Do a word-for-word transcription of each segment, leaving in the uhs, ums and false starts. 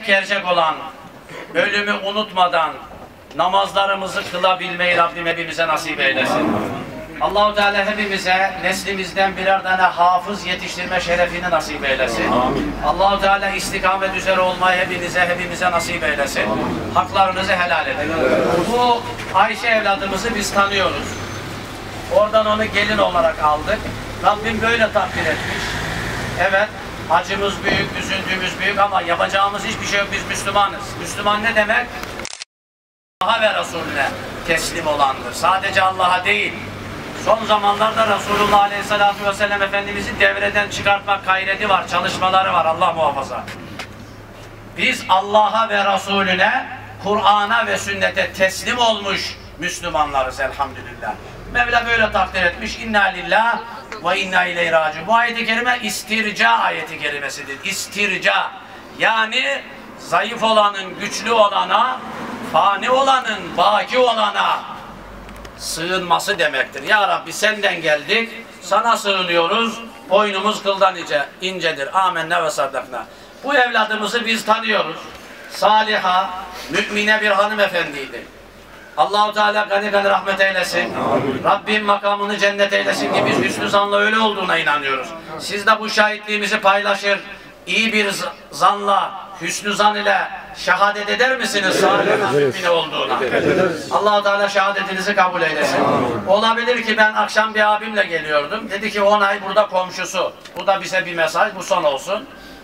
gerçek olan ölümü unutmadan namazlarımızı kılabilmeyi Rabbim hepimize nasip eylesin. Allah-u Teala hepimize neslimizden birer tane hafız yetiştirme şerefini nasip eylesin. Allah-u Teala istikamet üzere olmayı hepinize, hepimize nasip eylesin. Amin. Haklarınızı helal edin. Evet. Bu Ayşe evladımızı biz tanıyoruz. Oradan onu gelin olarak aldık. Rabbim böyle takdir etmiş. Evet, acımız büyük, üzüntümüz büyük ama yapacağımız hiçbir şey yok. Biz Müslümanız. Müslüman ne demek? Allah'a ve Resulüne teslim olandır. Sadece Allah'a değil. Son zamanlarda Resulullah Aleyhisselatü Vesselam Efendimiz'i devreden çıkartmak gayreti var, çalışmaları var. Allah muhafaza. Biz Allah'a ve Resulüne, Kur'an'a ve sünnete teslim olmuş Müslümanlarız elhamdülillah. Mevla böyle takdir etmiş. İnna lillah ve inna ileyhi raciun. Bu ayet-i kerime istirca ayeti kerimesidir. İstirca. Yani zayıf olanın güçlü olana, fani olanın baki olana sığınması demektir. Ya Rabbi senden geldik, sana sığınıyoruz, boynumuz kıldan ince, incedir. Amenna ve saddakna. Bu evladımızı biz tanıyoruz. Saliha, mümine bir hanımefendiydi. Allah-u Teala gani gani rahmet eylesin. Amin. Rabbim makamını cennet eylesin ki biz hüsnü zanla öyle olduğuna inanıyoruz. Siz de bu şahitliğimizi paylaşır, iyi bir zanla, hüsnü zan ile şehadet eder misiniz salih mümine olduğuna? Allah-u Teala şehadetinizi kabul eylesin. Amin. Olabilir ki ben akşam bir abimle geliyordum. Dedi ki on ay burada komşusu. Bu da bize bir mesaj, bu son olsun.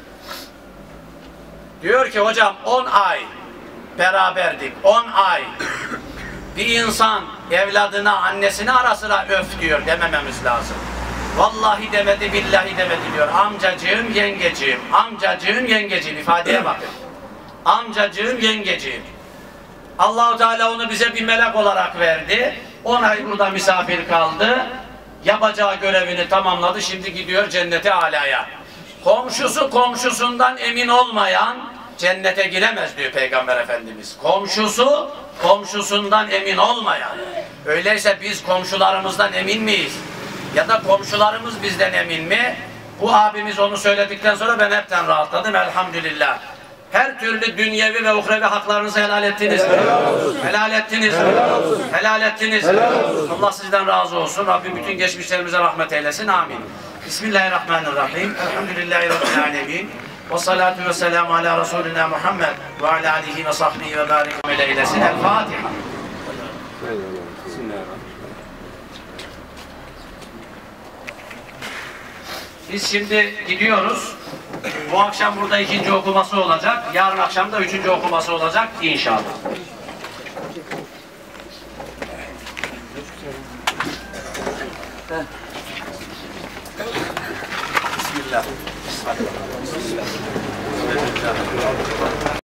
Diyor ki hocam on ay beraberdik. on ay. Bir insan evladına, annesine ara sıra öf diyor demememiz lazım. Vallahi demedi, billahi demedi diyor. Amcacığım, yengeciğim. Amcacığım, yengeciğim. İfadeye bakın. Amcacığım, yengeciğim. Allah-u Teala onu bize bir melek olarak verdi. on ay burada misafir kaldı. Yapacağı görevini tamamladı. Şimdi gidiyor cennete alaya. Komşusu komşusundan emin olmayan cennete giremez diyor Peygamber Efendimiz. Komşusu komşusundan emin olmayan. Öyleyse biz komşularımızdan emin miyiz? Ya da komşularımız bizden emin mi? Bu abimiz onu söyledikten sonra ben hepten rahatladım elhamdülillah. Her türlü dünyevi ve uhrevi haklarınızı helal ettiniz. Helal olsun. Helal ettiniz. Helal olsun. Helal ettiniz. Helal olsun. Allah sizden razı olsun. Rabbim bütün geçmişlerimize rahmet eylesin. Amin. Bismillahirrahmanirrahim. Elhamdülillahi Rabbil alemin. Ve salatu ve selamu ala Resulina Muhammed ve ala alihi ve sahbihi ve barik eylesin. El Fatiha. Biz şimdi gidiyoruz. Bu akşam burada ikinci okuması olacak. Yarın akşam da üçüncü okuması olacak inşallah. Bismillah. Bismillah.